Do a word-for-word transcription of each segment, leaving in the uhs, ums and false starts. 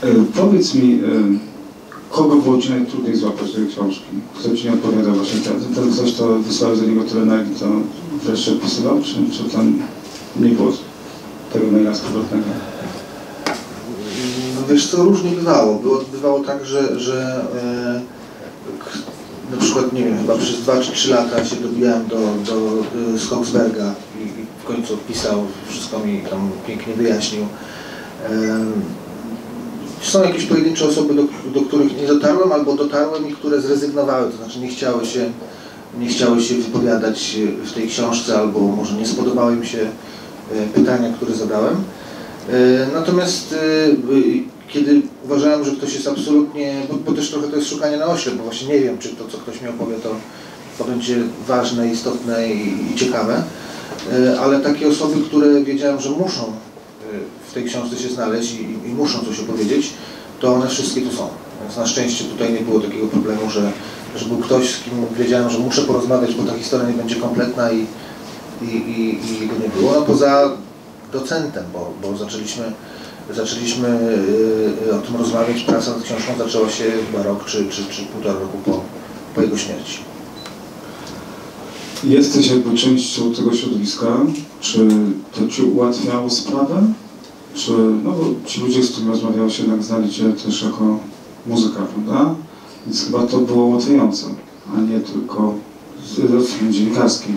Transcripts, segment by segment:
Powiedz mi, kogo było Ci najtrudniej złapać do tej książki? Kto Ci nie odpowiadał właśnie? Ten, ten ktoś, to wysłałeś do niego tyle energii, to wreszcie odpisywał? Czy, czy tam nie było tego maila zwrotnego? No wiesz co, różnie bywało. Było, bywało tak, że, że e, na przykład, nie wiem, chyba przez dwa czy trzy lata się dobijałem do, do e, Skogsberga i, i w końcu odpisał, wszystko mi tam pięknie wyjaśnił. E, Są jakieś pojedyncze osoby, do, do których nie dotarłem, albo dotarłem i które zrezygnowały, to znaczy nie chciały się, nie chciały się wypowiadać w tej książce, albo może nie spodobały mi się pytania, które zadałem. Natomiast kiedy uważałem, że ktoś jest absolutnie, bo, bo też trochę to jest szukanie na oślep, bo właśnie nie wiem, czy to, co ktoś mi opowie, to, to będzie ważne, istotne i, i ciekawe, ale takie osoby, które wiedziałem, że muszą w tej książce się znaleźć i, i muszą coś opowiedzieć, to one wszystkie tu są. Więc na szczęście tutaj nie było takiego problemu, że, że był ktoś, z kim wiedziałem, że muszę porozmawiać, bo ta historia nie będzie kompletna i, i, i, i go nie było. No poza docentem, bo, bo zaczęliśmy, zaczęliśmy yy, o tym rozmawiać. Praca nad książką zaczęła się chyba rok czy, czy, czy półtora roku po, po jego śmierci. Jesteś jakby częścią tego środowiska. Czy to Ci ułatwiało sprawę? Czy, no bo ci ludzie, z którymi rozmawiałeś, jednak znali Cię też jako muzyka, prawda? Więc chyba to było łatwiejsze, a nie tylko z dziennikarskim.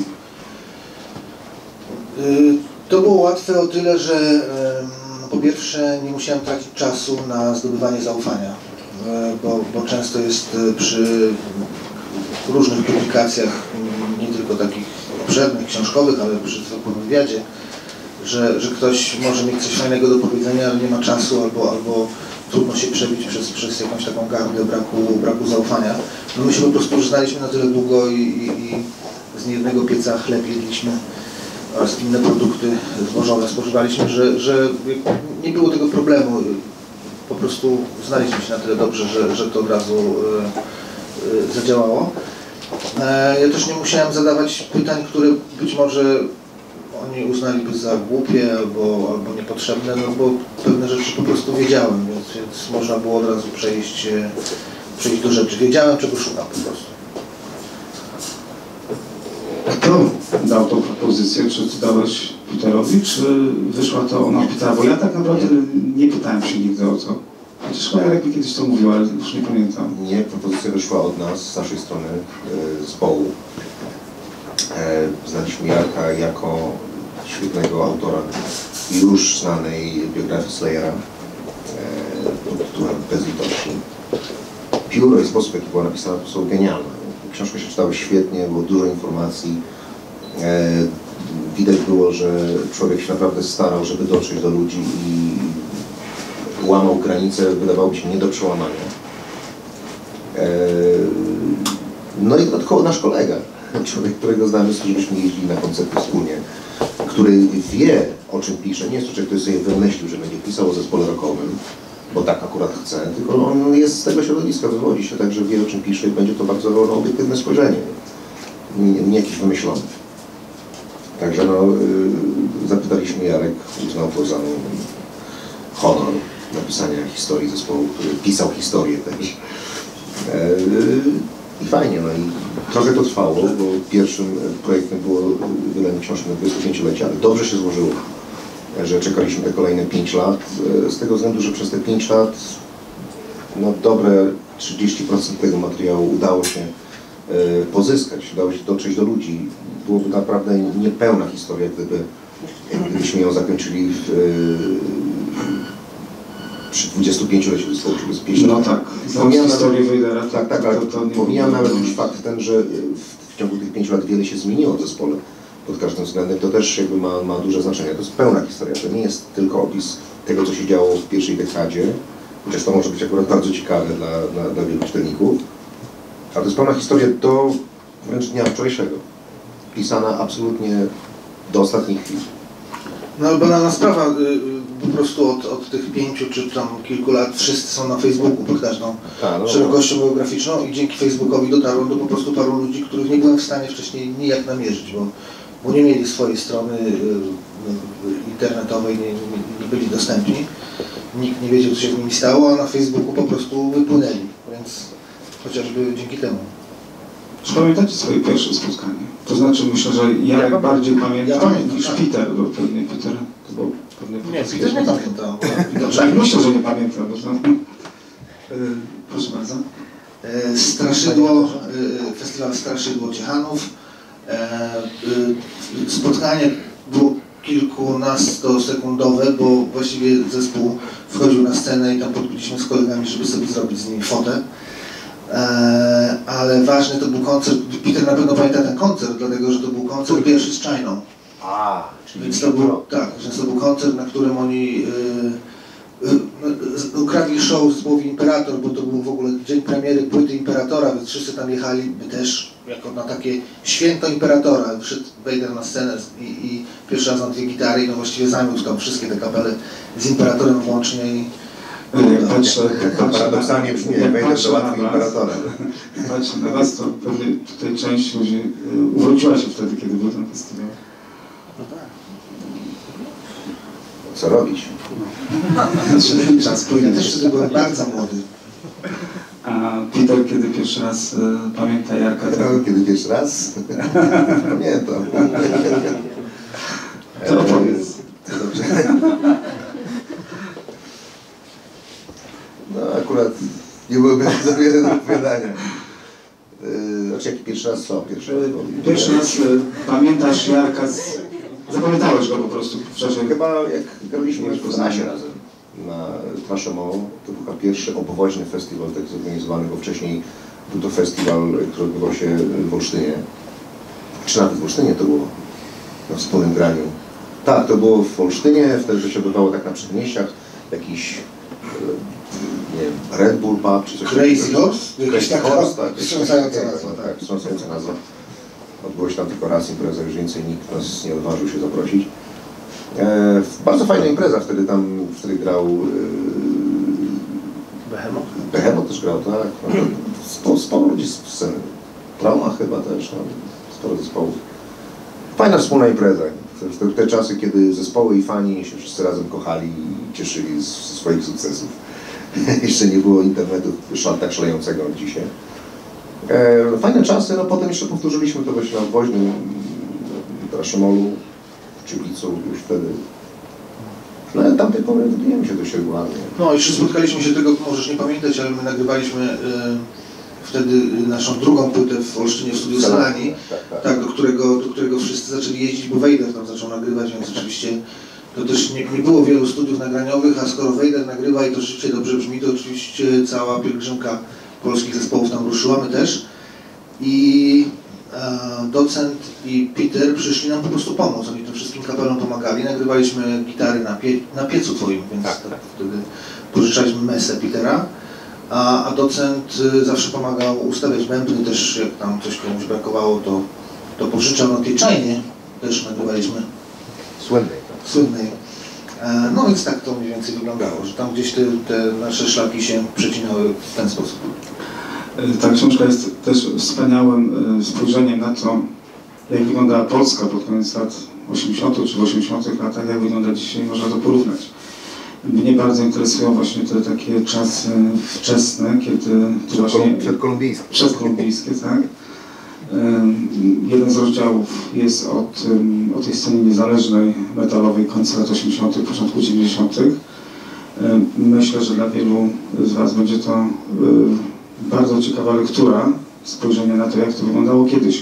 To było łatwe o tyle, że po pierwsze nie musiałem tracić czasu na zdobywanie zaufania, bo, bo często jest przy różnych publikacjach, nie tylko takich obszernych, książkowych, ale przy zwykłym wywiadzie, Że, że ktoś może mieć coś fajnego do powiedzenia, ale nie ma czasu, albo, albo trudno się przebić przez, przez jakąś taką gardę braku, braku zaufania. No my się po prostu już znaliśmy na tyle długo i, i, i z niejednego pieca chleb jedliśmy oraz inne produkty zbożowe spożywaliśmy, że, że nie było tego problemu. Po prostu znaliśmy się na tyle dobrze, że, że to od razu y, y, zadziałało. E, ja też nie musiałem zadawać pytań, które być może oni uznaliby za głupie albo, albo niepotrzebne, no bo pewne rzeczy po prostu wiedziałem, więc, więc można było od razu przejść, przejść do rzeczy. Wiedziałem, czego szukam po prostu. Kto dał tą propozycję? Czy Ty dałeś Peterowi, czy wyszła to ona Petera? Bo ja tak naprawdę nie pytałem się nigdy o to. Chociaż chyba Jarek mi kiedyś to mówił, ale już nie pamiętam. Nie, propozycja wyszła od nas, z naszej strony e, zespołu. E, znaliśmy Jarka jako świetnego autora już znanej biografii Slayera e, pod tytułem Bezlitości. Pióro i sposób, jaki była napisana, to są genialne. Książka się czytała świetnie, było dużo informacji. E, widać było, że człowiek się naprawdę starał, żeby dotrzeć do ludzi i łamał granice, wydawałoby się nie do przełamania. E, no i dodatkowo nasz kolega, człowiek, którego znamy, z którym żeśmy jeździli na koncerty wspólnie, który wie, o czym pisze. Nie jest to człowiek, który sobie wymyślił, że będzie pisał o zespole rockowym, bo tak akurat chce, tylko on jest z tego środowiska, wywodzi się, także wie, o czym pisze i będzie to bardzo no, obiektywne spojrzenie, nie, nie jakieś wymyślone. Także no, yy, zapytaliśmy, Jarek uznał to za honor napisania historii zespołu, który pisał historię też. Yy, I fajnie, no i trochę to trwało, bo pierwszym projektem było wydanie książki na dwudziestopięciolecie, ale dobrze się złożyło, że czekaliśmy te kolejne pięć lat, z tego względu, że przez te pięć lat no dobre trzydzieści procent tego materiału udało się pozyskać, udało się dotrzeć do ludzi. Byłoby naprawdę niepełna historia, gdyby, gdybyśmy ją zakończyli w, przy dwudziestopięcioleciu zespołu, czy bez pięciu lat. No tak, pomijam historię Wejdera. Tak, tak, ale to, to pomijam nawet już fakt ten, że w, w ciągu tych pięciu lat wiele się zmieniło w zespole pod każdym względem, to też jakby ma, ma duże znaczenie. To jest pełna historia, to nie jest tylko opis tego, co się działo w pierwszej dekadzie, chociaż to może być akurat bardzo ciekawe dla, dla, dla wielu czytelników, ale to jest pełna historia do wręcz dnia wczorajszego, pisana absolutnie do ostatniej chwili. No ale banalna sprawa, po prostu od, od tych pięciu czy tam kilku lat wszyscy są na Facebooku pod każdą Ta, no, szerokością geograficzną i dzięki Facebookowi dotarłem do po prostu paru ludzi, których nie byłem w stanie wcześniej nijak namierzyć, bo, bo nie mieli swojej strony internetowej, nie, nie, nie byli dostępni. Nikt nie wiedział, co się z nimi stało, a na Facebooku po prostu wypłynęli, więc chociażby dzięki temu. Czy pamiętacie swoje pierwsze spotkanie? To znaczy, myślę, że Jarek ja bardziej pamięta ja pamiętam, niż tak. Peter, bo pewnie Peter to był pewnie Nie, Peter nie pamiętam. Dobrze, myślę, że nie pamiętam. Bo to... Proszę bardzo. Straszydło, festiwal Straszydło Ciechanów. Spotkanie było kilkunastosekundowe, bo właściwie zespół wchodził na scenę i tam podbiliśmy z kolegami, żeby sobie zrobić z nimi fotę. Ale ważny to był koncert, Peter na pewno pamięta ten koncert, dlatego że to był koncert pierwszy z Chainą. A, czyli Więc to był, tak, więc to był koncert, na którym oni yy, yy, ukradli show zespołowi Imperator, bo to był w ogóle dzień premiery płyty Imperatora, więc wszyscy tam jechali też jako na takie święto Imperatora. Wszedł Vader na scenę i, i pierwszy raz na dwie gitary i no właściwie zamiótł tam wszystkie te kapele z Imperatorem włącznie. I, Jak patrzę, jak patrzę paradoksalnie brzmi, jak Vader załatwił Imperatora. Patrzę na was, to pewnie tutaj część ludzi urodziła się wtedy, kiedy był ten festiwal. no tak. Co robić? Znaczy, czas Ja płynie. też wtedy byłem bardzo młody. A Peter, kiedy pierwszy raz y, pamięta Jarka, to... No, kiedy pierwszy raz? Pamiętam. To opowiedz. Dobrze. No akurat nie byłoby za wiele do opowiadania. Yy, Znaczy jaki pierwszy raz co? Pierwszy raz, bo... Pierwszy raz y, pamiętasz Jarka, z... zapamiętałeś go po prostu w czasie... Chyba jak graliśmy w Poznasie razem na Trashemo, to był chyba pierwszy obwoźny festiwal tak zorganizowany, bo wcześniej był to festiwal, który odbywał się w Olsztynie. Czy nawet w Olsztynie to było na wspólnym graniu. Tak, to było w Olsztynie, wtedy to się odbywało tak na przedmieściach, jakiś nie wiem, Red Bull Pub czy coś Crazy takiego. Horse? Crazy Jakaś taka Horse, tak. wstrząsająca tak, nazwa, tak, tak. tak, wstrząsająca nazwa. Odbyło się tam tylko raz impreza, już więcej nikt nas nie odważył się zaprosić. E, bardzo fajna impreza, wtedy tam wtedy grał e, Behemoth? Behemoth też grał, tak. No, sporo, sporo ludzi z sceny. Trauma chyba też, no, sporo zespołów. Fajna wspólna impreza. W te, te czasy, kiedy zespoły i fani się wszyscy razem kochali i cieszyli z, z swoich sukcesów. Jeszcze nie było internetu szal, tak szalejącego jak dzisiaj. E, fajne czasy, no potem jeszcze powtórzyliśmy to właśnie na woźnym Trashemolu, w Czyblicu już wtedy. No ale tamtej pory wybijemy się dość regularnie. No jeszcze spotkaliśmy się tego, możesz nie pamiętać, ale my nagrywaliśmy y, wtedy naszą drugą płytę w Olsztynie w studiu Salani, tak, tak. tak, do którego, do którego wszyscy zaczęli jeździć, bo Vader tam zaczął nagrywać, więc oczywiście to też nie, nie było wielu studiów nagraniowych, a skoro Vader nagrywa i to rzeczywiście dobrze brzmi, to oczywiście cała pielgrzymka polskich zespołów tam ruszyła, my też. I e, Docent i Peter przyszli nam po prostu pomóc, oni tym wszystkim kapelom pomagali, nagrywaliśmy gitary na, pie, na piecu twoim, więc Tak, tak, tak. wtedy pożyczaliśmy mesę Petera, a, a Docent y, zawsze pomagał ustawiać bębny, też jak tam coś komuś brakowało, to, to pożyczał na tej Chainie, też nagrywaliśmy Słynnej, tak. słynnej. E, no więc tak to mniej więcej wyglądało, że tam gdzieś te, te nasze szlaki się przecinały w ten sposób. Ta książka jest też wspaniałym spojrzeniem na to, jak wyglądała Polska pod koniec lat osiemdziesiątych czy w osiemdziesiątych latach, jak wygląda dzisiaj, można to porównać. Mnie bardzo interesują właśnie te takie czasy wczesne, kiedy to właśnie... Przedkolumbijskie. Przedkolumbijskie, tak. Jeden z rozdziałów jest o, tym, o tej scenie niezależnej, metalowej końca lat osiemdziesiątych, początku dziewięćdziesiątych. Myślę, że dla wielu z was będzie to bardzo ciekawa lektura, spojrzenie na to, jak to wyglądało kiedyś.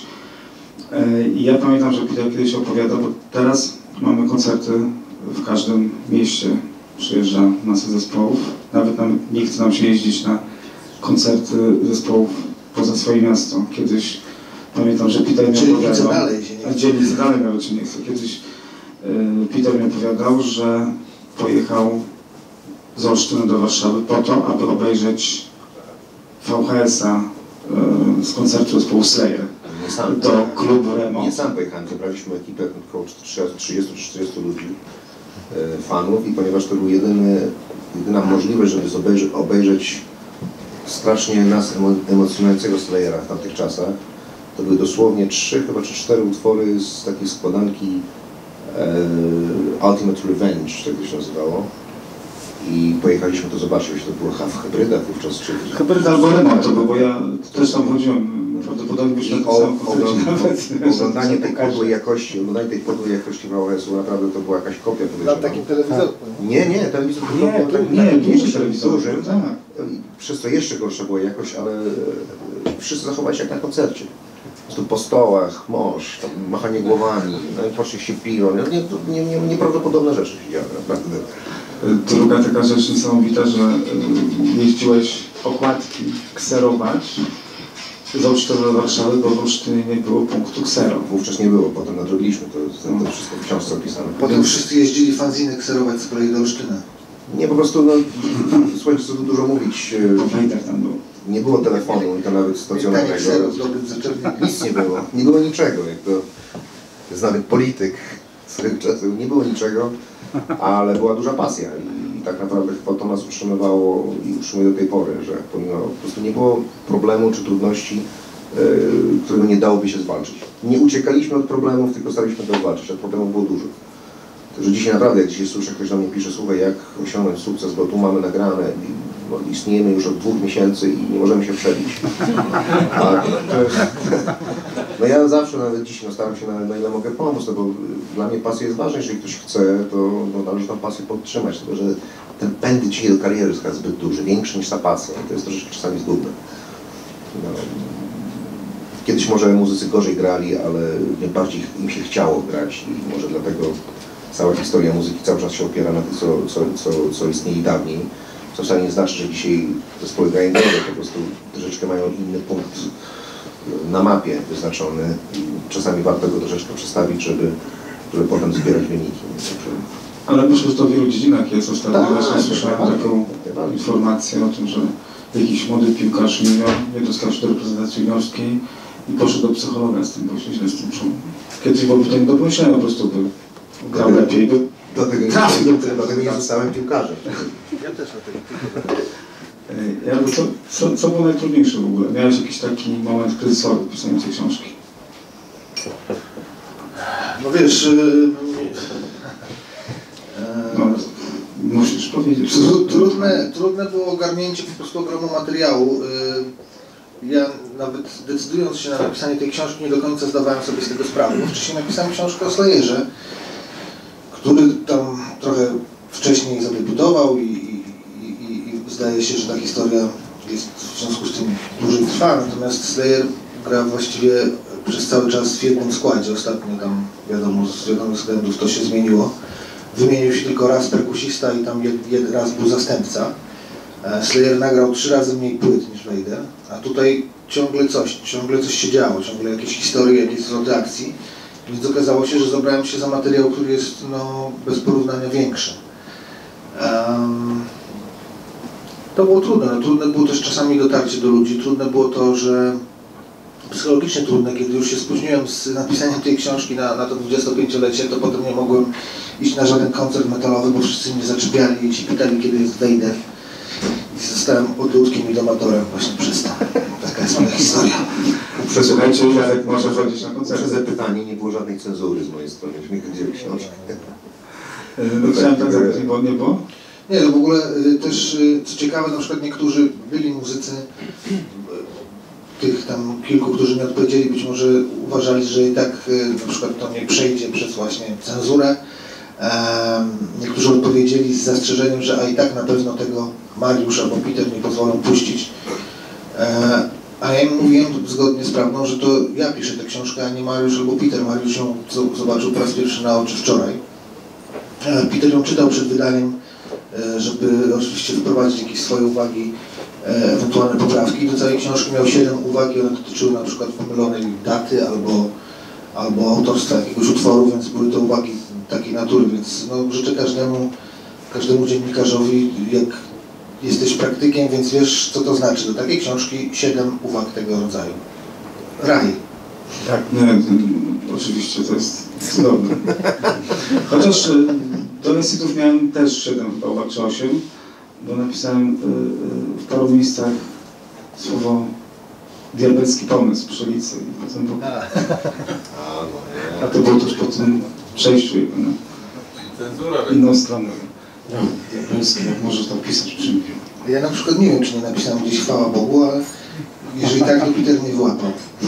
I ja pamiętam, że Peter kiedyś opowiadał, bo teraz mamy koncerty w każdym mieście. Przyjeżdża masa zespołów. Nawet nam, nie chce nam się jeździć na koncerty zespołów poza swoje miasto. Kiedyś pamiętam, że Peter mi Czyli opowiadał... dalej się nie chce. Dzielnicy dalej nawet się nie chce. Kiedyś y, Peter mi opowiadał, że pojechał z Olsztynu do Warszawy po to, aby obejrzeć V H S-a y, z koncertu zespołu Slayer Nie sam, do klubu Remo. nie sam pojechałem, zebraliśmy ekipę około trzydziestu czterdziestu ludzi, e, fanów, i ponieważ to był jedyny, jedyna możliwość, żeby obejrzeć, obejrzeć strasznie nas emo, emocjonującego Slayera w tamtych czasach, To były dosłownie trzy, chyba czy cztery utwory z takiej składanki e, Ultimate Revenge, tak to się nazywało. I pojechaliśmy to zobaczyć, to było w hybrydach wówczas, czy... Hybryda albo remont to było, bo ja też tam chodziłem. Prawdopodobnie byś na tym samym koncercie. Oglądanie tej podłej jakości, oglądanie tej podłej jakości V H S-u, naprawdę to była jakaś kopia, Na podejrzewam. takim telewizorku. Nie, nie, telewizor Nie, był to, taki, nie, taki dużym mniejszy, telewizorem. dużym, Tak. przez to jeszcze gorsza była jakość, ale e, wszyscy zachowali się jak na koncercie. Po prostu po stołach, morz, tam machanie głowami, no i oczywiście piwo, no, nie, nie, nie, nieprawdopodobne rzeczy się działy, naprawdę. Druga taka rzecz niesamowita, że y, jeździłeś okładki kserować z Olsztyna do Warszawy, bo w Olsztynie nie było punktu ksero. Wówczas nie było, potem nadrobiliśmy to, to, to wszystko w książce opisane. Potem wszyscy jeździli fanziny kserować z kolei do Olsztyna. Nie, po prostu, no, słuchajcie, co tu dużo mówić, e, Po fejtach tam było. nie było telefonu i to nawet stacjonarnego. Pytanie ksero z dobrym zaczerpnięciem. Nic nie było, nie było niczego, jak to znany polityk swego czasu, nie było niczego, ale była duża pasja i, i tak naprawdę chyba to nas utrzymywało i utrzymuje do tej pory, że pomimo, po prostu nie było problemu czy trudności, yy, którego nie dałoby się zwalczyć. Nie uciekaliśmy od problemów, tylko staraliśmy to zwalczyć, a problemów było dużo. Że dzisiaj naprawdę, jak dzisiaj słyszę, ktoś do mnie pisze, słuchaj, jak osiągnąć sukces, bo tu mamy nagrane, bo istniejemy już od dwóch miesięcy i nie możemy się przebić. A to jest, no ja zawsze, nawet dzisiaj, no staram się na, na ile mogę pomóc, no bo dla mnie pasja jest ważna, jeżeli ktoś chce, to no, należy tą pasję podtrzymać, tylko że ten pęd dzisiaj do kariery jest zbyt duży, większy niż ta pasja i to jest troszeczkę czasami zgubne. No. Kiedyś może muzycy gorzej grali, ale bardziej im się chciało grać i może dlatego cała historia muzyki cały czas się opiera na tym, co, co, co, co istnieli dawniej. Co wcale nie znaczy, że dzisiaj zespoły grają gorzej, po prostu troszeczkę mają inny punkt na mapie wyznaczony i czasami warto go troszeczkę przestawić, żeby, żeby potem zbierać wyniki. Ale myślę, że to w wielu dziedzinach jest. Ostatnio Tak, właśnie słyszałem tak, taką tak. informację o tym, że jakiś młody piłkarz nie, miał, nie dostał się do reprezentacji juniorskiej i poszedł do psychologa z tym, bo się źle z tym czuł. Kiedyś byłoby to nie do pomyślenia, po prostu by grał lepiej. By... Dlatego nie, Trafił do tego. dlatego nie zostałem piłkarzem. Ja też na tego. Ja, co, co, co było najtrudniejsze w ogóle? Miałeś jakiś taki moment kryzysowy pisania tej książki? No wiesz, yy, No, musisz powiedzieć. Tru- Trudne, trudne było ogarnięcie po prostu ogromu materiału. Yy, Ja nawet decydując się na napisanie tej książki nie do końca zdawałem sobie z tego sprawę, bo wcześniej napisałem książkę o Slayerze, który tam trochę wcześniej zadebiutował i, i, i, i zdaje się, że ta historia jest w związku z tym dłużej trwa, natomiast Slayer gra właściwie przez cały czas w jednym składzie. Ostatnio tam, wiadomo, z wiadomych względów to się zmieniło. Wymienił się tylko raz perkusista i tam jed, jed, raz był zastępca. Slayer nagrał trzy razy mniej płyt niż Vader, a tutaj ciągle coś, ciągle coś się działo, ciągle jakieś historie, jakieś zwroty akcji. Więc okazało się, że zabrałem się za materiał, który jest no, bez porównania większy. Um, to było trudne, no, trudne było też czasami dotarcie do ludzi, trudne było to, że psychologicznie trudne, kiedy już się spóźniłem z napisaniem tej książki na, na to dwudziestopięciolecie, to potem nie mogłem iść na żaden koncert metalowy, bo wszyscy mnie zaczepiali i się pytali, kiedy jest Vader. I zostałem odludkiem i domatorem właśnie przez to. Taka jest moja historia. Przesłuchajcie, jak może chodzić na Przez koncerty. pytanie nie było żadnej cenzury z mojej strony, jeśli chodzi o książkę. No chciałem tak zapytać, bo nie było? Nie, no w ogóle y, też, y, co ciekawe, na przykład niektórzy byli muzycy, y, tych tam kilku, którzy nie odpowiedzieli, być może uważali, że i tak y, na przykład to nie przejdzie przez właśnie cenzurę. Um, niektórzy odpowiedzieli z zastrzeżeniem, że a i tak na pewno tego Mariusz albo Peter nie pozwolą puścić. E, a ja im mówiłem zgodnie z prawdą, że to ja piszę tę książkę, a nie Mariusz albo Peter. Mariusz ją zobaczył po raz pierwszy na oczy wczoraj. E, Peter ją czytał przed wydaniem, e, żeby oczywiście wprowadzić jakieś swoje uwagi, e, ewentualne poprawki. Do całej książki miał siedem uwag i one dotyczyły na przykład pomylonej daty albo, albo autorstwa jakiegoś utworu, więc były to uwagi takiej natury, więc no, życzę każdemu, każdemu dziennikarzowi, jak jesteś praktykiem, więc wiesz, co to znaczy. Do takiej książki siedem uwag tego rodzaju. Raj. Tak, nie, oczywiście to jest cudowne. Chociaż y, do Instytutów miałem też siedem uwag czy osiem, bo napisałem y, y, w paru miejscach słowo diabelski pomysł przy ulicy. I potem po... A, no nie. A to było też po tym przejściu jego na inną stronę. Diabelski, jak możesz tam pisać przy mnie. Ja na przykład nie wiem, czy nie napisałem gdzieś chwała Bogu, ale jeżeli tak, to Peter mnie wyłapał.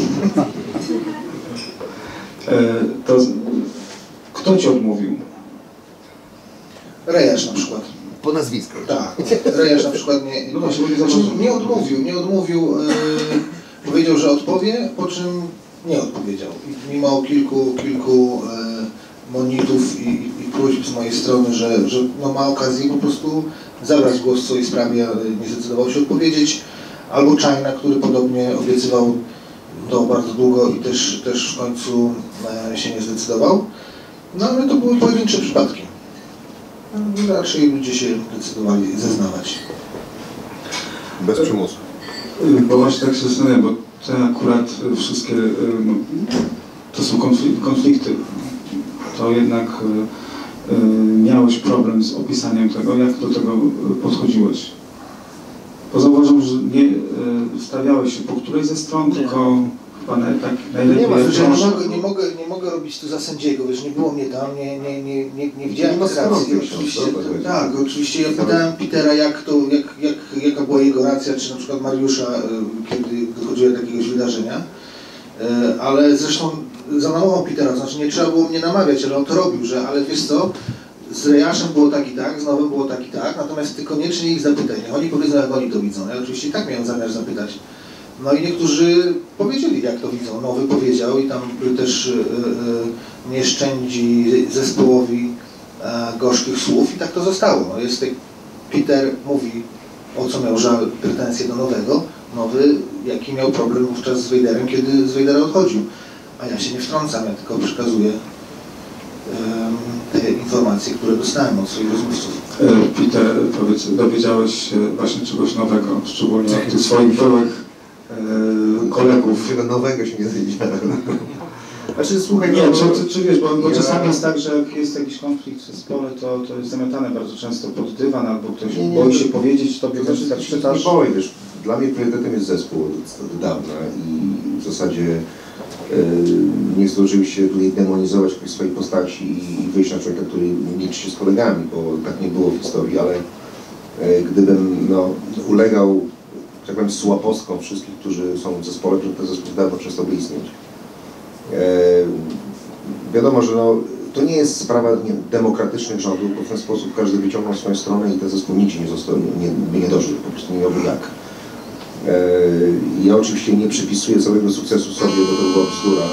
E, to kto ci odmówił? Rejasz na przykład. Po nazwisku. Tak, Rejasz na przykład nie, No właśnie, nie, znaczy, nie odmówił, nie odmówił, e, powiedział, że odpowie, po czym nie odpowiedział. I mimo kilku, kilku e, monitów i, i, i próśb z mojej strony, że, że no, ma okazję po prostu zabrać głos w swojej sprawie, ale nie zdecydował się odpowiedzieć. Albo Czajna, który podobnie obiecywał to bardzo długo i też, też w końcu e, się nie zdecydował. No ale to były pojedyncze przypadki. Raczej ludzie się decydowali zeznawać. Bez przymusu. Bo właśnie tak się zastanawiam, bo te akurat wszystkie, no, to są konflik konflikty. To jednak y, y, miałeś problem z opisaniem tego, jak do tego podchodziłeś. Bo zauważam, że nie y, stawiałeś się po którejś ze stron, nie. tylko chyba na, tak najlepiej... Nie ma, że ja nie mogę, nie, mogę, nie mogę robić tu za sędziego, wiesz, nie było mnie tam, nie, nie, nie, nie, nie widziałem racji. Oczywiście, tak, oczywiście ja pytałem Petera, jak to, jak, jak, jaka była jego racja, czy na przykład Mariusza, kiedy dochodziło do jakiegoś wydarzenia, ale zresztą zanomował Petera, znaczy nie trzeba było mnie namawiać, ale on to robił, że ale wiesz co, z Rejaszem było tak i tak, z Nowym było tak i tak, natomiast ty koniecznie ich zapytaj, niech oni powiedzą, jak oni to widzą. Ja oczywiście i tak miałem zamiar zapytać. No i niektórzy powiedzieli, jak to widzą. Nowy powiedział i tam też e, nie szczędzi zespołowi e, gorzkich słów i tak to zostało. No jest tak, Peter mówi, o co miał żal, pretensje do Nowego. Nowy, jaki miał problem wówczas z Vaderem, kiedy z Vadera odchodził. A ja się nie wtrącam, ja tylko przekazuję te informacje, które dostałem od swoich rozmówców. Peter, powiedz, dowiedziałeś się właśnie czegoś nowego, szczególnie od tych swoich byłych e, kolegów. Czego nowego się nie dowiedziałem. Znaczy, słuchaj, nie, czy, czy, czy wiesz, bo, bo ja... czasami jest tak, że jak jest jakiś konflikt w zespole, to, to jest zamiatane bardzo często pod dywan, albo ktoś nie, nie, boi się to, powiedzieć tobie, to znaczy, tak czytasz. Nie boi, wiesz, dla mnie priorytetem jest zespół od, od dawna i w zasadzie nie zdążył się tutaj demonizować jakiejś swojej postaci i wyjść na człowieka, który liczy się z kolegami, bo tak nie było w historii, ale gdybym no, ulegał, tak powiem, słabostkom wszystkich, którzy są w zespole, to ten zespół dawno przestałby istnieć. Wiadomo, że no, to nie jest sprawa nie, demokratycznych rządów, bo w ten sposób każdy wyciągnął swoją stronę i ten zespół nigdzie nie został, nie, nie, nie dożył, po prostu nie miałby jak. Ja oczywiście nie przypisuję całego sukcesu sobie, bo to była bzdura.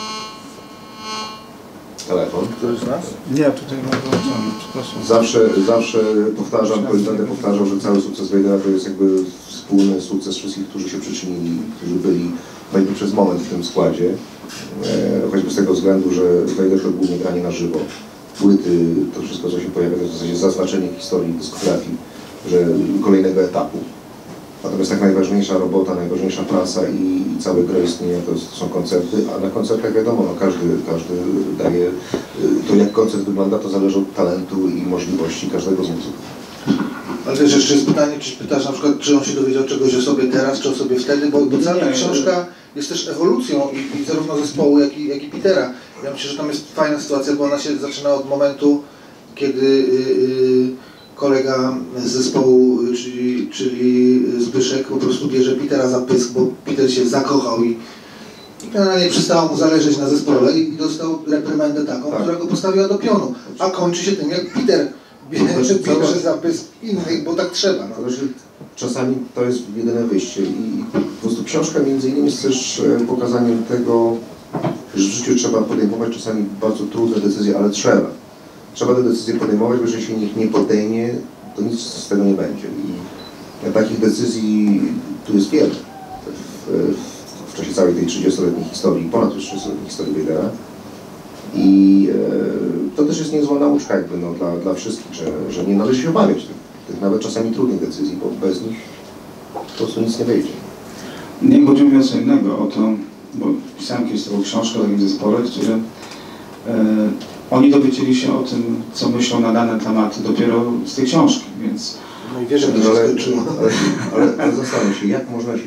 Telefon. Któryś z nas? Nie, tutaj mam wyłączony, przepraszam. Zawsze, zawsze powtarzam, to i będę powtarzał, że cały sukces Vadera to jest jakby wspólny sukces wszystkich, którzy się przyczynili, którzy byli choćby przez moment w tym składzie. E, choćby z tego względu, że Vader to głównie granie na żywo. Płyty, to wszystko, co się pojawia, to w zasadzie zaznaczenie historii, dyskografii, że kolejnego etapu. Natomiast tak najważniejsza robota, najważniejsza praca i, i całe gro istnienia to są koncerty, a na koncertach wiadomo, no każdy, każdy daje, to jak koncert wygląda, to zależy od talentu i możliwości każdego z muzyków. Ale też jeszcze jest pytanie, czy pytasz na przykład, czy on się dowiedział czegoś o sobie teraz, czy o sobie wtedy, bo, bo cała ta książka jest też ewolucją i, i zarówno zespołu, jak i, jak i Petera. Ja myślę, że tam jest fajna sytuacja, bo ona się zaczyna od momentu, kiedy yy, kolega z zespołu, czyli, czyli Zbyszek, po prostu bierze Petera za pysk, bo Peter się zakochał i, i generalnie przestało mu zależeć na zespole i dostał reprymendę taką, tak, która go postawiła do pionu. A kończy się tym, jak Peter bierze, bierze za pysk innych, bo tak trzeba. No. Czasami to jest jedyne wyjście i po prostu książka między innymi jest też pokazaniem tego, że w życiu trzeba podejmować czasami bardzo trudne decyzje, ale trzeba. Trzeba te decyzje podejmować, bo jeżeli się ich nie podejmie, to nic z tego nie będzie. I takich decyzji tu jest wiele w, w, w czasie całej tej trzydziestoletniej historii, ponad trzydziestoletniej historii Vadera. I e, to też jest niezła nauczka jakby, no, dla, dla wszystkich, że, że nie należy się obawiać tych, tych nawet czasami trudnych decyzji, bo bez nich po prostu nic nie wyjdzie. Nie chodzi mi o co innego, o to, bo pisałem kiedyś taką książkę o takim zespole, które e, oni dowiedzieli się o tym, co myślą na dane tematy dopiero z tej książki, więc... No i wiesz, że to ale, się skończyło. Ale, ale, ale zastanów się, jak można się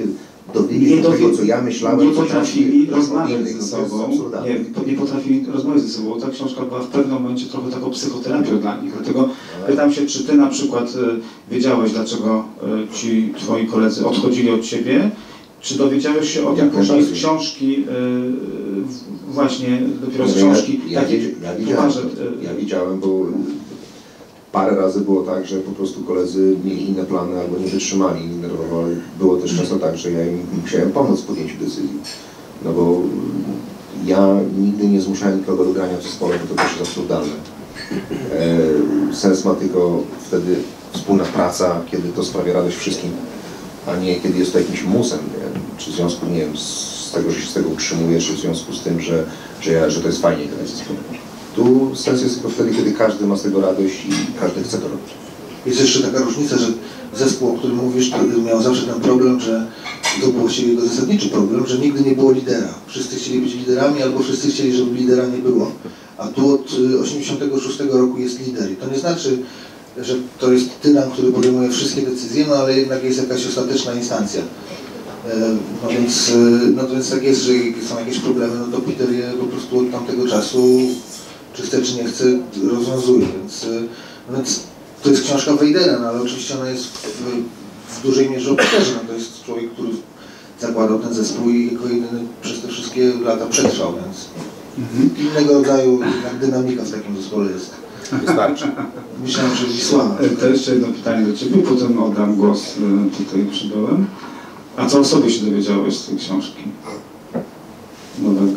dowiedzieć nie do tego, dowie- co ja myślałem, nie co potrafili książki rozmawiać innych, ze to jest sobą, absurdalne. nie, nie potrafili rozmawiać ze sobą. Ta książka była w pewnym momencie trochę taką psychoterapią dla nich. Dlatego pytam się, czy ty na przykład y, wiedziałeś, dlaczego y, ci twoi koledzy odchodzili od ciebie? Czy dowiedziałeś się o tym Jak później z najbardziej. książki, y, właśnie dopiero z Ja- książki? Ja, ja, takiej wiedz- ja widziałem, poważne, to. ja widziałem, bo parę razy było tak, że po prostu koledzy mieli inne plany albo nie wytrzymali nerwowo, ale było też często tak, że ja im musiałem pomóc w podjęciu decyzji. No bo ja nigdy nie zmuszałem nikogo do grania w zespole, bo to też jest absurdalne. E, sens ma tylko wtedy wspólna praca, kiedy to sprawia radość wszystkim, a nie kiedy jest to jakimś musem, nie? Czy w związku, nie wiem, z tego, że się z tego utrzymuję, czy w związku z tym, że, że, ja, że to jest fajnie grać w zespole. Tu sens jest tylko wtedy, kiedy każdy ma z tego radość i każdy chce to robić. Jest jeszcze taka różnica, że zespół, o którym mówisz, to miał zawsze ten problem, że to był właściwie jego zasadniczy problem, że nigdy nie było lidera. Wszyscy chcieli być liderami, albo wszyscy chcieli, żeby lidera nie było. A tu od osiemdziesiątego szóstego roku jest lider. I to nie znaczy, że to jest tyran, który podejmuje wszystkie decyzje, no ale jednak jest jakaś ostateczna instancja. No więc, no to więc tak jest, że jak są jakieś problemy, no to Peter je po prostu od tamtego czasu, czy chce, czy nie chce, rozwiązuje. Więc, no więc to jest książka Wejdera, no ale oczywiście ona jest w, w dużej mierze o Peterze. No to jest człowiek, który zakładał ten zespół i jako jedyny przez te wszystkie lata przetrwał, więc mhm. innego rodzaju jak dynamika w takim zespole jest. Wystarczy. Myślałem, że Wisława. To jeszcze jedno pytanie do ciebie, potem oddam głos tutaj przybyłem. A co o sobie się dowiedziałeś z tej książki? Nowego.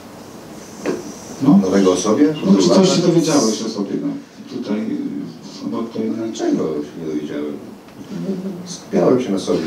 No? Nowego o sobie? No, czy coś się dowiedziałeś o sobie, no? Tutaj, obok tej... Niczego się nie dowiedziałem. Skupiałem się na sobie.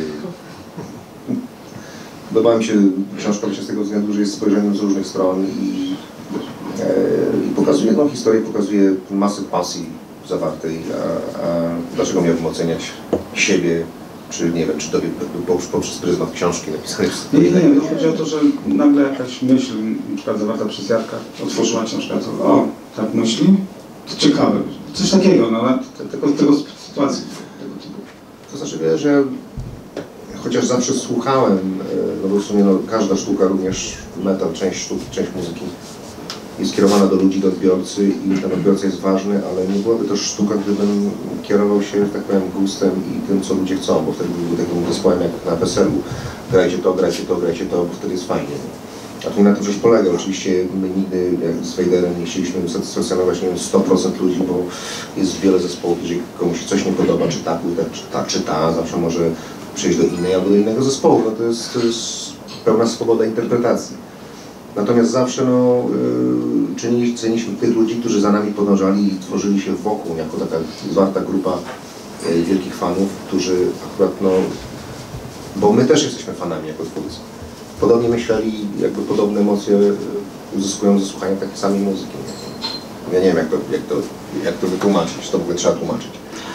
Podoba mi się książka właśnie z tego względu, że jest spojrzeniem z różnych stron i, e, i pokazuje tą historię, pokazuje masę pasji zawartej, a, a dlaczego miałbym oceniać siebie, czy nie wiem, czy dowie, poprzez pryzmat książki napisanej przez... Nie, nie, nie, chodzi o to, że nagle jakaś myśl, na przykład zawarta przez Jarka, otworzyła cię na przykład, o, tak myśli? To ciekawe, coś takiego, no, tego, tego sytuacji, tego typu. To znaczy, wiesz, że chociaż zawsze słuchałem, no bo w sumie no, każda sztuka, również metal, część sztuk, część muzyki jest kierowana do ludzi, do odbiorcy i ten odbiorca jest ważny, ale nie byłaby to sztuka, gdybym kierował się, że tak powiem, gustem i tym, co ludzie chcą, bo wtedy byłby takim zespołem jak na weselu. Grajcie to, grajcie to, grajcie to, bo wtedy jest fajnie. A to nie na tym coś polega. Oczywiście my nigdy, jak z Wejderem, nie chcieliśmy usatysfakcjonować, nie wiem, sto procent ludzi, bo jest wiele zespołów, jeżeli komuś coś nie podoba, czy ta płyta, czy ta, czy ta, zawsze może przejść do innej albo do innego zespołu. No to jest, to jest pełna swoboda interpretacji. Natomiast zawsze no, yy, czynili, ceniliśmy tych ludzi, którzy za nami podążali i tworzyli się wokół, jako taka zwarta grupa yy, wielkich fanów, którzy akurat, no, bo my też jesteśmy fanami jako twórcy. Podobnie myśleli, jakby podobne emocje uzyskują ze słuchania takiej samej muzyki. Ja nie wiem, jak to, jak to, jak to wytłumaczyć, to w ogóle trzeba tłumaczyć.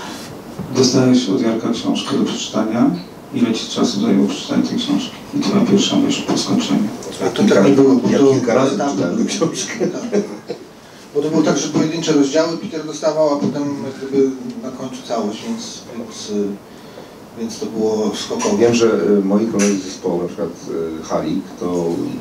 Dostałeś od Jarka książkę do przeczytania. Ile ci czasu zajęło przeczytanie tej książki? I twoja pierwsza myśl po skończeniu. A to tak nie było, bo ja to kilka razy tam czytałem tę książkę. Bo to było tak, że pojedyncze rozdziały Peter dostawał, a potem jak gdyby na końcu całość, więc, więc, więc to było skokowe. Wiem, że moi koledzy z zespołu, na przykład Halik, to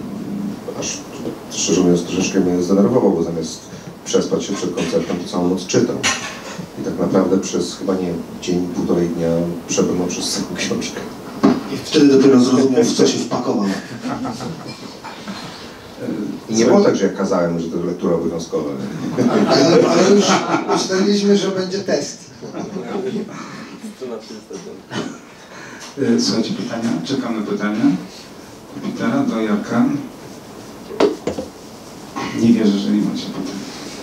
aż szczerze mówiąc troszeczkę mnie zdenerwował, bo zamiast przespać się przed koncertem, to całą noc czytał. I tak naprawdę przez chyba nie dzień, półtorej dnia przebrnął przez całą książkę. I wtedy dopiero zrozumiał, w co się wpakował. I nie było tak, że ja kazałem, że to lektura obowiązkowa. Ale, ale już ustaliliśmy, że będzie test. Słuchajcie, pytania? Czekam na pytania. Do Petera, do Jarka. Nie wierzę, że nie macie pytań.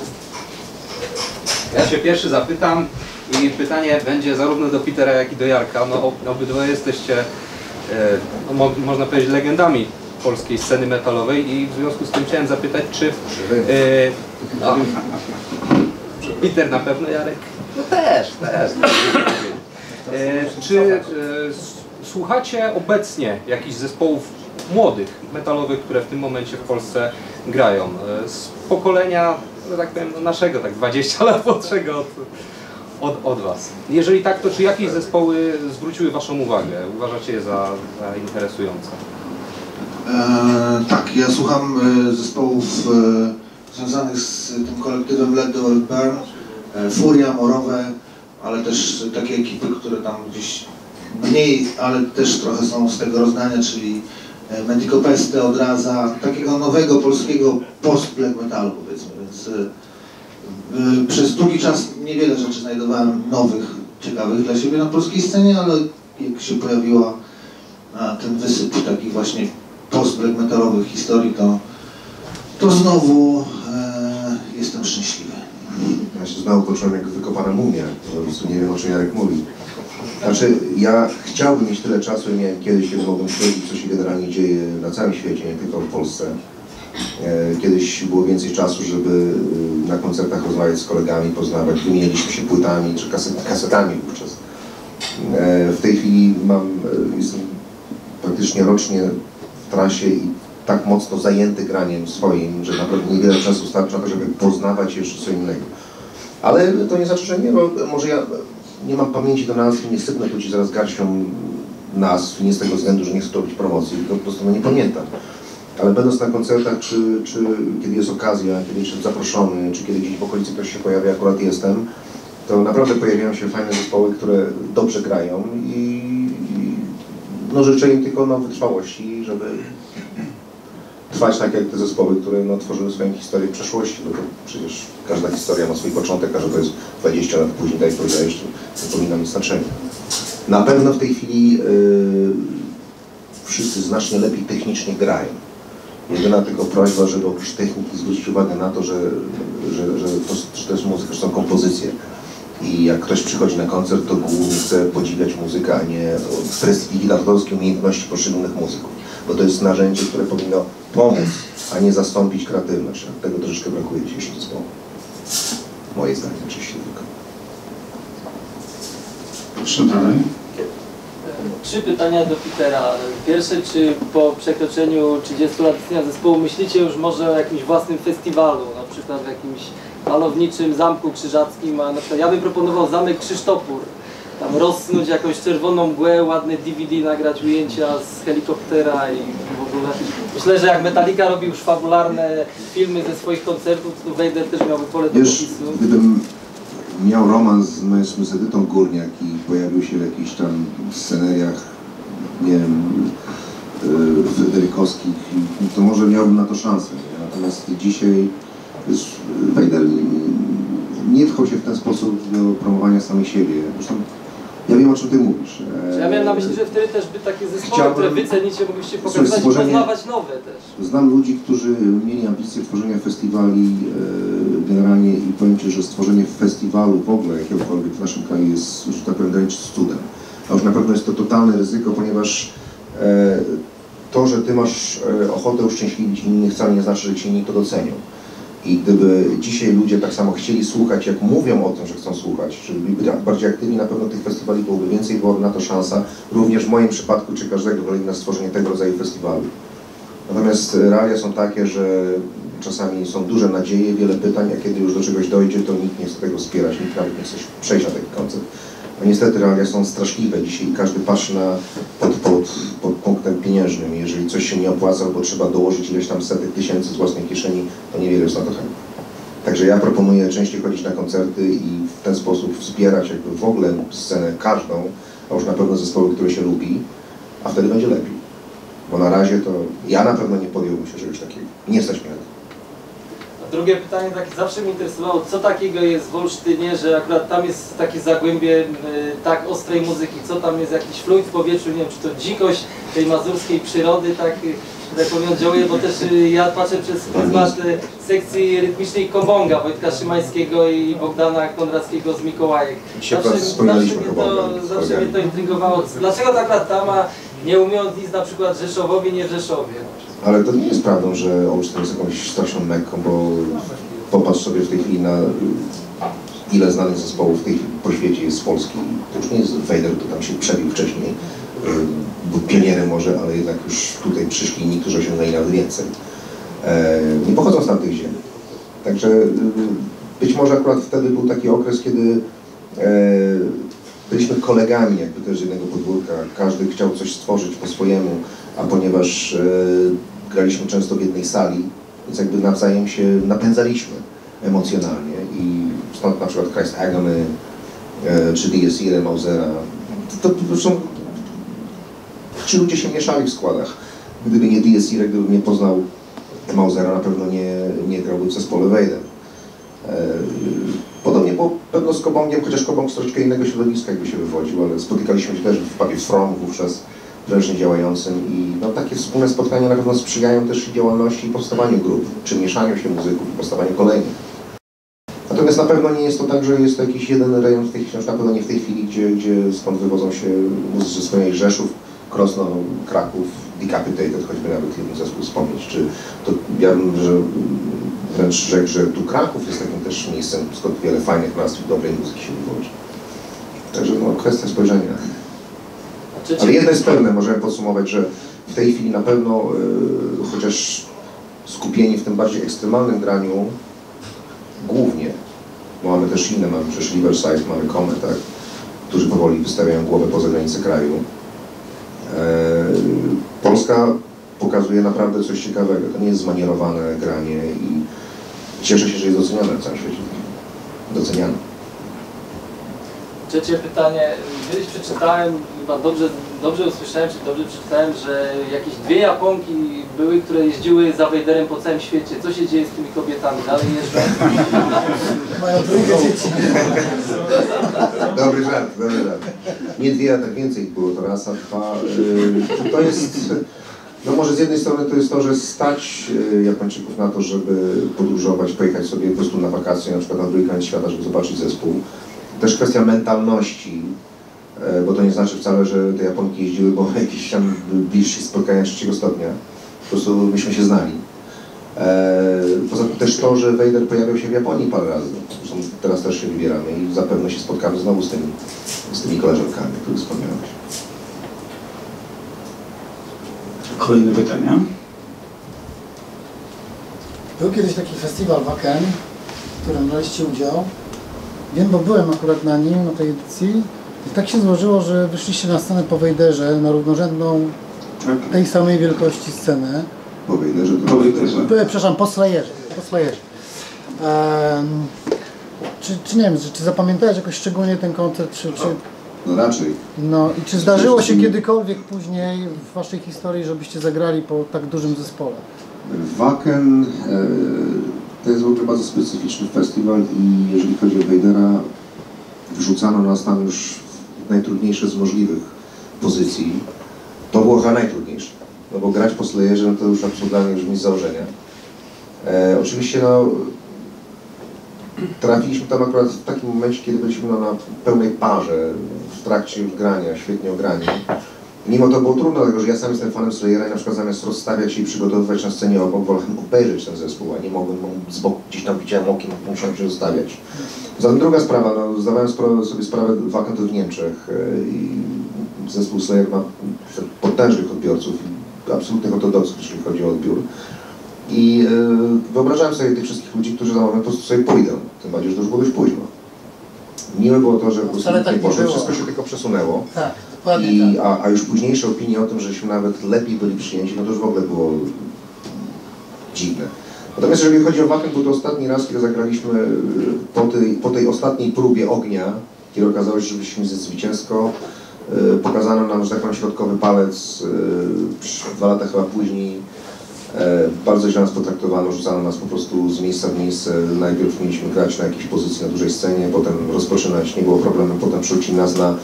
Ja się pierwszy zapytam i pytanie będzie zarówno do Petera, jak i do Jarka. No, obydwoje jesteście, e, no, mo można powiedzieć, legendami polskiej sceny metalowej i w związku z tym chciałem zapytać, czy... E, no, Peter na pewno, Jarek? No też, też. E, czy e, słuchacie obecnie jakichś zespołów młodych, metalowych, które w tym momencie w Polsce grają? E, z pokolenia, no tak powiem, no naszego, tak dwadzieścia lat młodszego od, od, od Was. Jeżeli tak, to czy jakieś zespoły zwróciły Waszą uwagę? Uważacie je za, za interesujące? E, tak, ja słucham e, zespołów e, związanych z tym kolektywem Let the World Burn, e, Furia, Morowe, ale też takie ekipy, które tam gdzieś mniej, ale też trochę są z tego rozdania, czyli e, Medico Peste, Odraza, takiego nowego polskiego post-black metalu, powiedzmy, więc e, e, przez długi czas niewiele rzeczy znajdowałem nowych, ciekawych dla siebie na polskiej scenie, ale jak się pojawiła a, ten wysyp takich właśnie post-black metalowych historii, to, to znowu e, jestem szczęśliwy. Ja się znowu poczułem jak wykopana mumia, po prostu nie wiem, o czym Jarek mówi. Znaczy, ja chciałbym mieć tyle czasu, ja miałem kiedyś, kiedy mogłem śledzić, co się generalnie dzieje na całym świecie, nie tylko w Polsce. E, kiedyś było więcej czasu, żeby na koncertach rozmawiać z kolegami, poznawać, wymienialiśmy się płytami czy kaset, kasetami wówczas. E, w tej chwili mam, jestem praktycznie rocznie w trasie i tak mocno zajęty graniem swoim, że naprawdę niewiele czasu starczy na to, żeby poznawać jeszcze co innego. Ale to nie znaczy, że nie, bo może ja nie mam pamięci do nazw, nie sypnę tu ci zaraz garścią nazw, nie z tego względu, że nie chcę robić promocji, tylko po prostu no nie pamiętam. Ale będąc na koncertach, czy, czy kiedy jest okazja, kiedy jestem zaproszony, czy kiedy gdzieś w okolicy ktoś się pojawia, akurat jestem, to naprawdę pojawiają się fajne zespoły, które dobrze grają i, i no życzę im tylko no, wytrwałości, żeby trwać tak jak te zespoły, które no, tworzyły swoją historię w przeszłości, bo to przecież każda historia ma swój początek, a że to jest dwadzieścia lat później, tak jak powiedziałeś, to nie powinno mieć znaczenia. Na pewno w tej chwili yy, wszyscy znacznie lepiej technicznie grają. Jedyna tylko prośba, żeby oprócz techniki zwrócić uwagę na to, że, że, że, to, że to jest muzyka, że są kompozycje. I jak ktoś przychodzi na koncert, to głównie chce podziwiać muzykę, a nie prestidigitatorskie umiejętności poszczególnych muzyków. Bo to jest narzędzie, które powinno pomóc, a nie zastąpić kreatywność. Tego troszeczkę brakuje dzisiejszym zespołom. Moje zdanie oczywiście tylko. Proszę dalej. Trzy pytania do Petera. Pierwsze, czy po przekroczeniu trzydziestu lat istnienia zespołu myślicie już może o jakimś własnym festiwalu, na przykład w jakimś malowniczym Zamku Krzyżackim, a na przykład ja bym proponował Zamek Krzysztopór, tam rozsnuć jakąś czerwoną mgłę, ładne D V D, nagrać ujęcia z helikoptera i w ogóle. Myślę, że jak Metallica robi już fabularne filmy ze swoich koncertów, to Vader też miałby pole do Wiesz, popisu. gdybym miał romans z, z Edytą Górniak i pojawił się w jakichś tam sceneriach, nie wiem, yy, fryderykowskich, to może miałbym na to szansę. Nie? Natomiast dzisiaj wiesz, Vader nie pchał się w ten sposób do promowania samej siebie. Zresztą ja wiem, o czym ty mówisz. Ja miałem na myśli, że wtedy też by takie zespoły, Chciałbym... które wycenicie, mogliście pokazać stworzenie... i poznawać nowe też. Znam ludzi, którzy mieli ambicje tworzenia festiwali e, generalnie i powiem ci, że stworzenie festiwalu w ogóle jakiegokolwiek w naszym kraju jest, już tak powiem, graniczy z cudem. A już na pewno jest to totalne ryzyko, ponieważ e, to, że ty masz e, ochotę uszczęśliwić innych, wcale nie znaczy, że cię inni to docenią. I gdyby dzisiaj ludzie tak samo chcieli słuchać, jak mówią o tym, że chcą słuchać, czyli byli bardziej aktywni, na pewno tych festiwali byłoby więcej, byłaby na to szansa, również w moim przypadku, czy każdego kolegi na stworzenie tego rodzaju festiwalu. Natomiast realia są takie, że czasami są duże nadzieje, wiele pytań, a kiedy już do czegoś dojdzie, to nikt nie chce tego wspierać, nikt nawet nie chce przejść na taki koncert. No niestety realia są straszliwe. Dzisiaj każdy patrzy na, pod, pod, pod punktem pieniężnym. Jeżeli coś się nie opłaca, bo trzeba dołożyć ileś tam setek tysięcy z własnej kieszeni, to niewiele jest na to chętnych. Także ja proponuję częściej chodzić na koncerty i w ten sposób wspierać jakby w ogóle scenę każdą, a już na pewno zespoły, które się lubi, a wtedy będzie lepiej. Bo na razie to ja na pewno nie podjąłbym się czegoś takiego. Nie stać mnie na to. Drugie pytanie, tak zawsze mnie interesowało, co takiego jest w Olsztynie, że akurat tam jest takie zagłębie y, tak ostrej muzyki, co tam jest jakiś fluid w powietrzu, nie wiem, czy to dzikość tej mazurskiej przyrody, tak, y, tak powiem, działuje, bo też y, ja patrzę przez pryzmat y, sekcji rytmicznej Kombonga, Wojtka Szymańskiego i Bogdana Konrackiego z Mikołajek. Dzisiaj Zawsze, wspominaliśmy zawsze, mnie to, Kombonga, zawsze mnie to intrygowało, dlaczego tak akurat tam, a nie umiejąc nic na przykład Rzeszowowi, nie w Rzeszowie. Ale to nie jest prawdą, że Olsztyn jest jakąś straszną Mekką, bo popatrz sobie w tej chwili na ile znanych zespołów w tej chwili po świecie jest z Polski. To już nie jest Vader, to tam się przebił wcześniej, był pionierem może, ale jednak już tutaj przyszli inni, którzy osiągnęli nawet więcej. Nie pochodzą z tamtych ziem. Także być może akurat wtedy był taki okres, kiedy Byliśmy kolegami jakby też z jednego podwórka, każdy chciał coś stworzyć po swojemu, a ponieważ graliśmy często w jednej sali, więc jakby nawzajem się napędzaliśmy emocjonalnie i stąd na przykład Christ Agony czy D S I Mausera. To, to, to są... Ci ludzie się mieszali w składach. Gdyby nie D S I, gdybym nie poznał Mausera, na pewno nie, nie grałby w zespole Vader. Podobnie było pewno z Kobongiem, chociaż Kobong z troszeczkę innego środowiska jakby się wywodził, ale spotykaliśmy się też w pubie From wówczas prężnie działającym i no, takie wspólne spotkania na pewno sprzyjają też działalności i powstawaniu grup, czy mieszaniu się muzyków i powstawaniu kolejnych. Natomiast na pewno nie jest to tak, że jest to jakiś jeden rejon w tej chwili, na pewno nie w tej chwili, gdzie, gdzie skąd wywodzą się muzycy z swojej Rzeszów, Krosno, Kraków, Decapitated, choćby nawet jeden zespół wspomnieć, czy to ja bym, że wręcz rzekł, że tu Kraków jest takim też miejscem, skąd wiele fajnych nazw i dobrej muzyki się wywodzi. Także no, kwestia spojrzenia. Ale jedno jest pewne, możemy podsumować, że w tej chwili na pewno, yy, chociaż skupieni w tym bardziej ekstremalnym graniu, głównie, bo mamy też inne, mamy przecież Riverside, mamy Comet, tak, którzy powoli wystawiają głowę poza granice kraju. Yy, Polska pokazuje naprawdę coś ciekawego, to nie jest zmanierowane granie i cieszę się, że jest doceniane na całym świecie. Doceniane. Trzecie pytanie. Kiedyś przeczytałem, chyba dobrze, dobrze usłyszałem, czy dobrze przeczytałem, że jakieś dwie Japonki były, które jeździły za Vaderem po całym świecie. Co się dzieje z tymi kobietami? Dalej jeżdżą? Mają drugie dzieci. Dobry żart, dobry żart. Nie dwie, a tak więcej było to raz, a dwa. Yy, to jest, no może z jednej strony to jest to, że stać Japończyków na to, żeby podróżować, pojechać sobie po prostu na wakacje, na przykład na drugi koniec świata, żeby zobaczyć zespół. Też kwestia mentalności, bo to nie znaczy wcale, że te Japonki jeździły, bo jakieś tam bliższe spotkania trzeciego stopnia. Po prostu myśmy się znali. Poza tym też to, że Vader pojawiał się w Japonii parę razy. Zresztą teraz też się wybieramy i zapewne się spotkamy znowu z tymi, z tymi koleżankami, o których wspomniałeś. Kolejne pytania? Był kiedyś taki festiwal Wacken, w którym braliście udział. Wiem, bo byłem akurat na nim, na tej edycji. I tak się złożyło, że wyszliście na scenę po Vaderze, na równorzędną Tak. tej samej wielkości scenę. Po Vaderze to... Po Vaderze. E, Przepraszam, po Slayerze. Po Slayerze. Um, czy, czy nie wiem, czy, czy zapamiętałeś jakoś szczególnie ten koncert, czy, czy... No raczej. No i czy zdarzyło się kiedykolwiek później w waszej historii, żebyście zagrali po tak dużym zespole? Wacken e, to jest w ogóle bardzo specyficzny festiwal i jeżeli chodzi o Vadera, wrzucano nas tam już w najtrudniejsze z możliwych pozycji. To było chyba najtrudniejsze, no bo grać po Slayerze no to już absurdalnie już mi z założenia. E, oczywiście no, trafiliśmy tam akurat w takim momencie, kiedy byliśmy no, na pełnej parze, w trakcie już grania, świetnie ograni. Mimo to było trudno, dlatego że ja sam jestem fanem Slayera i na przykład zamiast rozstawiać się i przygotowywać na scenie obok, wolałem obejrzeć ten zespół, a nie mogłem, z boku gdzieś tam widziałem okiem, musiałem się rozstawiać. Zatem druga sprawa, no, zdawałem sprawę, sobie sprawę, Wacken to w Niemczech i zespół Slayer ma potężnych odbiorców i absolutnych ortodoksów, jeśli chodzi o odbiór. I yy, wyobrażałem sobie tych wszystkich ludzi, którzy za moment po prostu sobie pójdą, tym bardziej, że to już było dość późno. Miłe było to, że po prostu tak nie poszło, było. wszystko się tylko przesunęło. Tak, dokładnie I, tak. a, a już późniejsze opinie o tym, żeśmy nawet lepiej byli przyjęci, no to już w ogóle było dziwne. Natomiast jeżeli chodzi o Wacken, był to ostatni raz, kiedy zagraliśmy po tej, po tej ostatniej próbie ognia, kiedy okazało się, że byliśmy zwycięsko. Yy, pokazano nam, że tak powiem, środkowy palec, yy, dwa lata chyba później. E, bardzo źle nas potraktowano, rzucano nas po prostu z miejsca w miejsce. Najpierw mieliśmy grać na jakiejś pozycji na dużej scenie, potem rozpoczynać, nie było problemu, potem przerzucili nas na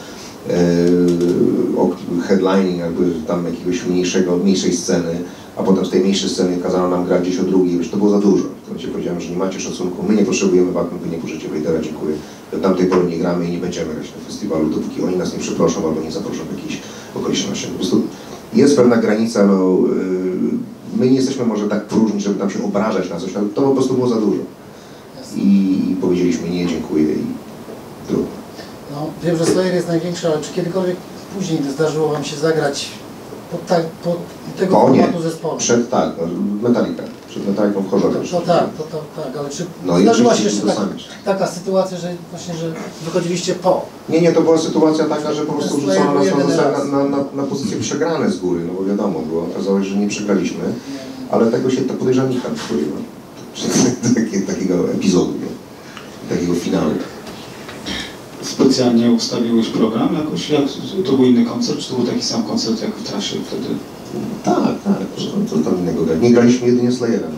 e, headlining, jakby tam jakiegoś mniejszego, mniejszej sceny, a potem z tej mniejszej sceny kazano nam grać gdzieś o drugiej, już to było za dużo. W tym momencie powiedziałem, że nie macie szacunku, my nie potrzebujemy Wacken, wy nie możecie Vadera, dziękuję. Do tamtej pory nie gramy i nie będziemy grać na festiwalu, dopóki oni nas nie przeproszą albo nie zaproszą w jakiejś okoliczności. Po prostu jest pewna granica, no, my nie jesteśmy może tak próżni, żeby tam się obrażać na coś, ale to po prostu było za dużo. I powiedzieliśmy nie, dziękuję i trudno. No, wiem, że Slayer jest największy, ale czy kiedykolwiek później zdarzyło wam się zagrać po, tak, po tego Po nie, formatu zespołu? przed tak, no, Metallica. Przed Metallicą w Chorzowie. No tak, to, to, tak, ale czy No i zdarzyła się oczywiście jeszcze tak, utożsamić. taka sytuacja, że właśnie, że wychodziliście po? Nie, nie, to była sytuacja taka, że po prostu To jest rzucono nas jedyny na, raz. na, na, na pozycje przegrane z góry, no bo wiadomo było, okazało się, że nie przegraliśmy, ale tego się to podejrzewam nikt tam nie spodziewał. Takiego, takiego epizodu, nie? Takiego finału. Specjalnie ustawiłeś program jakoś? Jak, to był inny koncert, czy to był taki sam koncert jak w trasie wtedy? Tak, tak, co tam innego grać. Nie graliśmy jedynie Slayerem.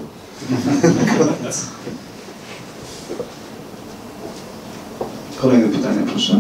Kolejne pytanie, proszę.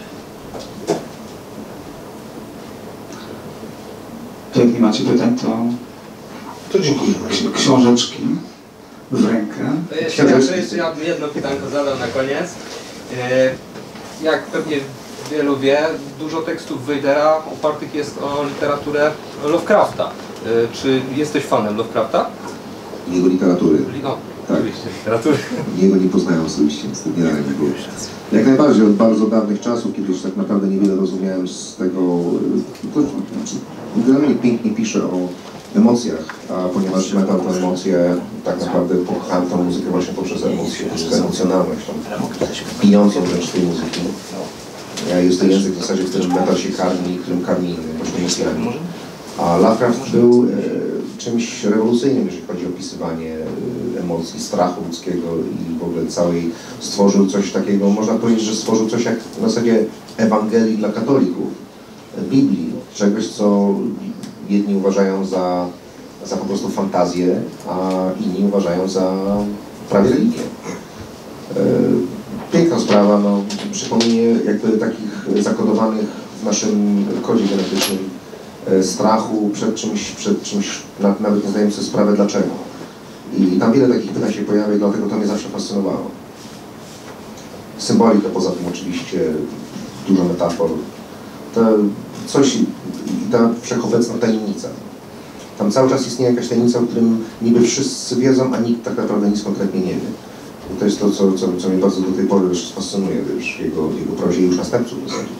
To jak nie macie pytań, to To dziękuję. ksi- książeczki w rękę. To jeszcze, ja, to jeszcze ja bym jedno pytanko zadał na koniec. E, Jak pewnie wielu wie, dużo tekstów Wejdera opartych jest o literaturę Lovecrafta. E, Czy jesteś fanem Lovecrafta? Jego literatury. No, Tak. oczywiście, literatury. Jego nie poznałem osobiście, niestety nie dałem mi było. Jak najbardziej, od bardzo dawnych czasów, kiedy już tak naprawdę niewiele rozumiałem z tego, to, znaczy, generalnie pięknie pisze o emocjach, a ponieważ metal to emocje, tak naprawdę pokochałem tę muzykę właśnie poprzez emocje, muzykę emocjonalność, tą pijącą wręcz tej muzyki. Jest to język w zasadzie, w którym metal się karmi, którym karmi właśnie emocjami. A Lovecraft był e, czymś rewolucyjnym, jeżeli chodzi o opisywanie e, emocji, strachu ludzkiego i w ogóle całej, stworzył coś takiego, można powiedzieć, że stworzył coś jak w zasadzie Ewangelii dla katolików, e, Biblii, czegoś, co jedni uważają za, za po prostu fantazję, a inni uważają za prawie religię. E, piękna sprawa, no, przypomnienie jakby takich zakodowanych w naszym kodzie genetycznym strachu przed czymś, przed czymś, nawet nie zdajemy sobie sprawy dlaczego. I tam wiele takich pytań się pojawia i dlatego to mnie zawsze fascynowało. Symbolika poza tym oczywiście, dużo metafor. To coś, i ta wszechobecna tajemnica. Tam cały czas istnieje jakaś tajemnica, o którym niby wszyscy wiedzą, a nikt tak naprawdę nic konkretnie nie wie. I to jest to, co, co, co mnie bardzo do tej pory już fascynuje, wiesz, jego, jego prozie i już następców w zasadzie.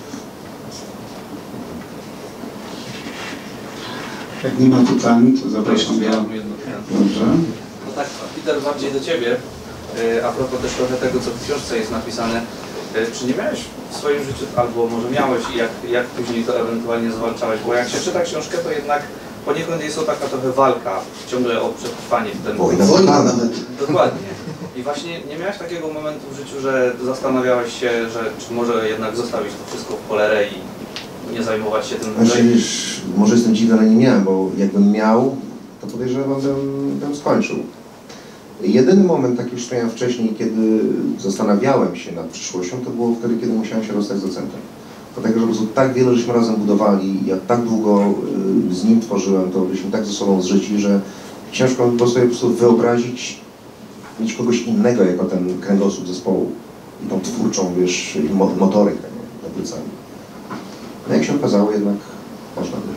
Jak nie ma pytań, to zapraszam Ja do... mam jedno pytanie. Dobrze. No tak, Peter, bardziej do Ciebie, e, a propos też trochę tego, co w książce jest napisane. E, Czy nie miałeś w swoim życiu, albo może miałeś i jak, jak później to ewentualnie zwalczałeś? Bo jak się czyta książkę, to jednak poniekąd jest to taka trochę walka ciągle o przetrwanie w ten Wojna, moment. wojna nawet. Dokładnie. I właśnie nie miałeś takiego momentu w życiu, że zastanawiałeś się, że czy może jednak zostawić to wszystko w cholerę i nie zajmować się tym Znaczy, dłużej? już, może jestem dziwny, ale nie miałem, bo jakbym miał, to podejrzewam, bym, bym skończył. Jedyny moment, tak jak już wspomniałem wcześniej, kiedy zastanawiałem się nad przyszłością, to było wtedy, kiedy musiałem się rozstać z docentem. Dlatego, że po prostu tak wiele żeśmy razem budowali, ja tak długo y, z nim tworzyłem, to byliśmy tak ze sobą zżyci, że ciężko było sobie po prostu wyobrazić, mieć kogoś innego jako ten kręgosłup zespołu i tą twórczą, wiesz, mo motorykę, nie, na plecami. No jak się okazało, jednak można by.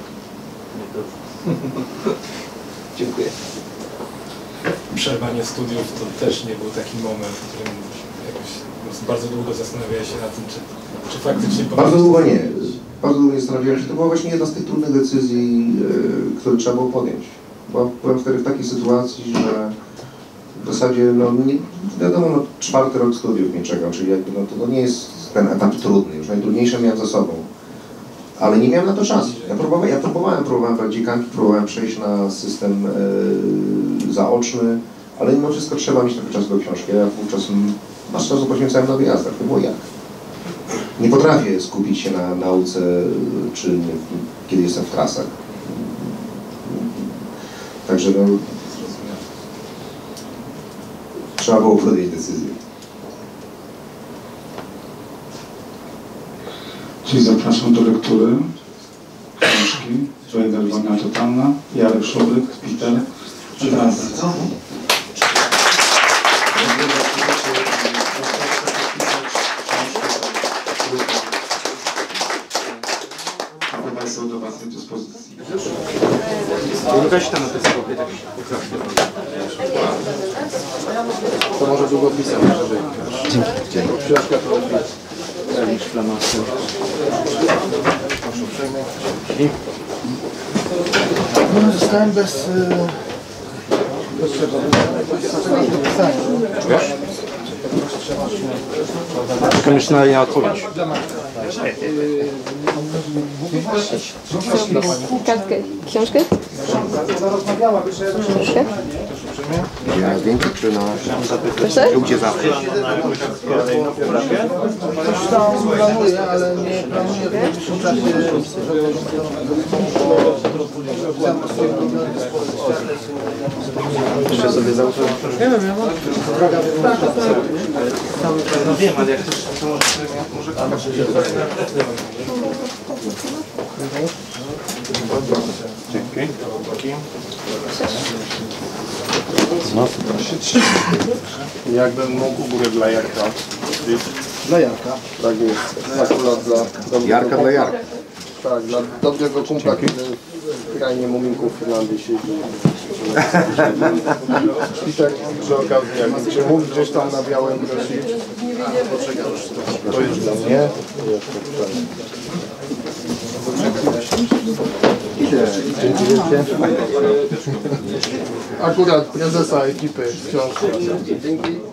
Dziękuję. Przerwanie studiów to też nie był taki moment, w którym jakoś po prostu bardzo długo zastanawiałeś się nad tym, czy, czy faktycznie... Bardzo długo nie. Bardzo długo nie zastanawiałem się. To była właśnie jedna z tych trudnych decyzji, yy, które trzeba było podjąć. Bo byłem wtedy w takiej sytuacji, że w zasadzie, no nie, wiadomo, no, czwarty rok studiów mnie czekał, czyli jakby, no, to, to nie jest ten etap trudny, już najtrudniejsze miałem za sobą. Ale nie miałem na to czasu. Ja próbowałem, ja próbowałem, próbowałem praktykanki, próbowałem przejść na system e, zaoczny, ale mimo wszystko trzeba mieć trochę czasu do książki. Ja wówczas masz czasu poświęcałem na wyjazdach, to było jak. Nie potrafię skupić się na nauce, czy kiedy jestem w trasach. Także no, trzeba było podjąć decyzję. Czyli zapraszam do lektury książki Wejder, wojna totalna, Jarek Szobryk, Peter. Przepraszam. A są do Waszej dyspozycji. Weź tam na te sklepy, tak. To może długopisem. Dzięki. Książka to Elisz Flamaster. Proszę uprzejmie. No, zostałem bez, y, Czekam jeszcze na, na odpowiedź. Kartkę, książkę? Książkę? Gdzie na zdjęciu czy na... Proszę? Gdzie zawsze? Coś tam planuję, ale nie planuję w najbliższym czasie, Jeszcze sobie załóżę. Nie wiem, ja mam... No wiem, ale jak chcesz, to może... Dzięki. No, jakbym mógł górę dla Jarka. Dla Jarka. Tak jest. Akurat dla dobrego Jarka dla kumpla. Jarka. Tak, dla dobrego kumpla, który w krainie muminków w Irlandii siedzi. I tak przy okazji, jak czy mógł gdzieś tam na białym prosić, to już dla mnie. Dzięki wielkie. Akurat prezesa ekipy książki. Dzięki.